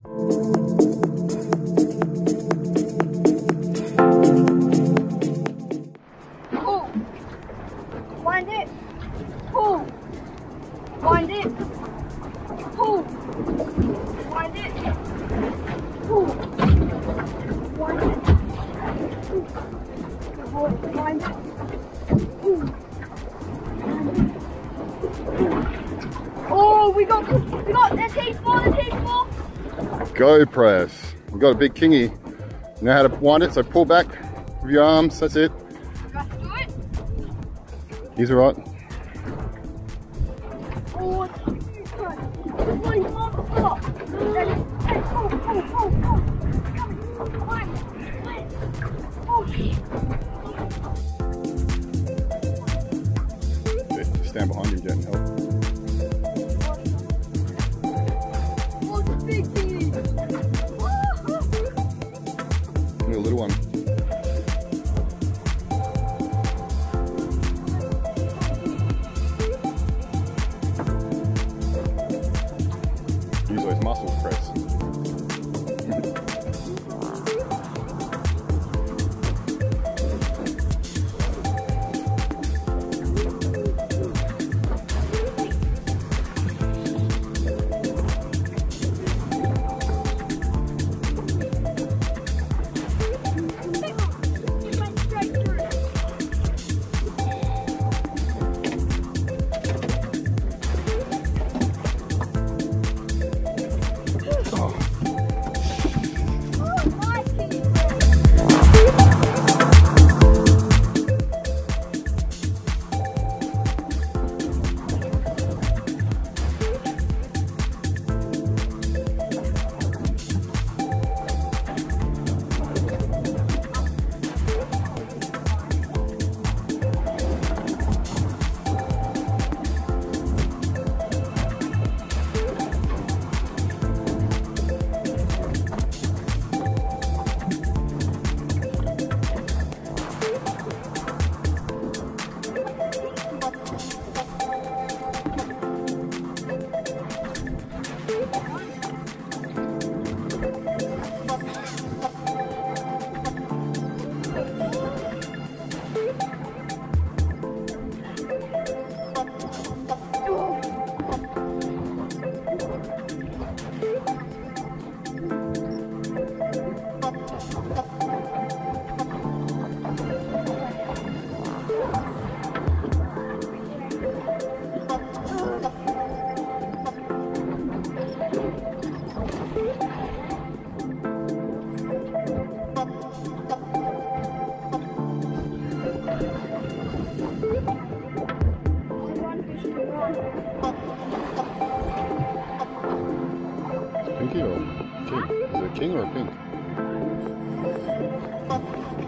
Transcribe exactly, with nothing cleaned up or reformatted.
Pull. Wind it. Pull. Wind it. Pull. Wind it. Pull. Wind it. Good boy. Wind it. Pull. Oh, we got, we got the teaspoon, the teaspoon. Go press. We've got a big kingy. You know how to wind it, so pull back with your arms, that's it. Just do it. He's alright. Oh, it's huge. Please, Mom, stop. Ready? Hey, pull, pull, pull, pull. Come, climb, climb. Push. Stand behind him, Jet, and help. Oh, it's a big kingy. Look at the little one. Use those muscles, Press. Pinky or king? Is it a king or a pink?